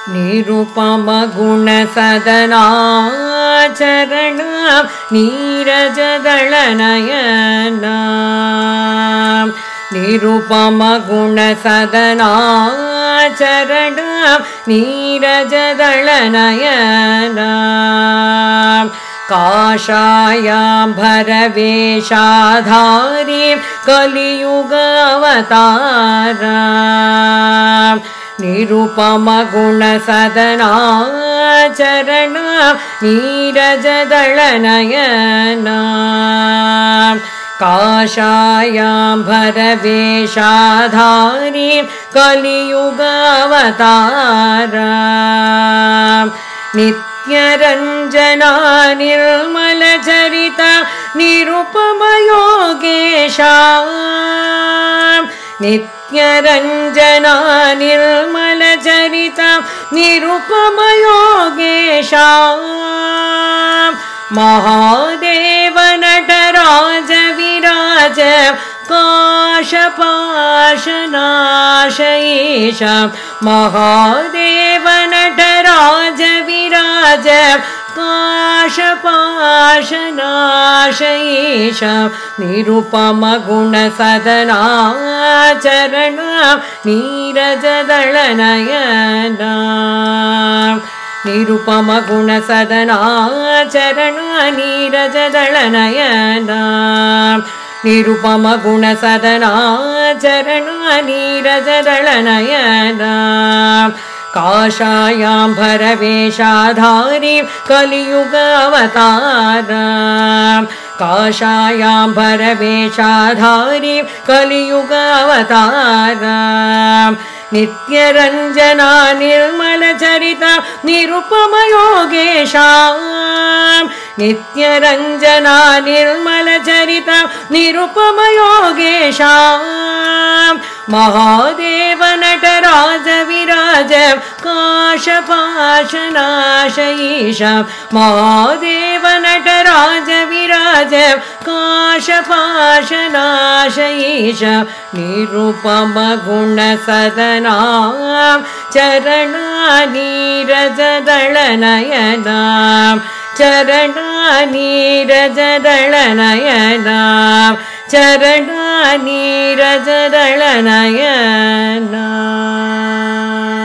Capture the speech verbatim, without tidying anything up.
निरुपम गुण सदना चरण नीरज दलनयना निरुपम गुण सदना चरण नीरज दलनयना काषायाम्बर वेषाधारी कलियुग अवतारा निरुपम गुण सदना चरण नीरज दलनयना काषायाम्बर वेषाधारी कलियुग अवतारा नित्यरञ्जना निर्मल चरिता निरुपम योगेशा नित्यरञ्जना निर्मल चरिता निरुपम योगेशा महादेव नटराज विराज काशपाशनाशयेश महादेव नटराज विराज काशपाशनाशयेश निरुपम गुण सदना चरण नीरज दलनयना निरुपम गुण सदना चरण नीरज दलनयना निरुपम गुण सदना चरण नीरज दलनयना काषायाम्बर वेषाधारी कलियुग अवतारा काषायाम्बर वेषाधारी कलियुग अवतारा नित्यरञ्जना निर्मल चरिता निरुपम योगेशा नित्यरञ्जना निर्मल चरिता निरुपम योगेशा महादेव नटराज विराज काशपाशनाशयेश महादेव नटराज विराज काशपाशनाशयेश निरुपम गुण सदना चरण नीरज दलनयना चरण नीरज दलनयना चरण नीरज दलनयना।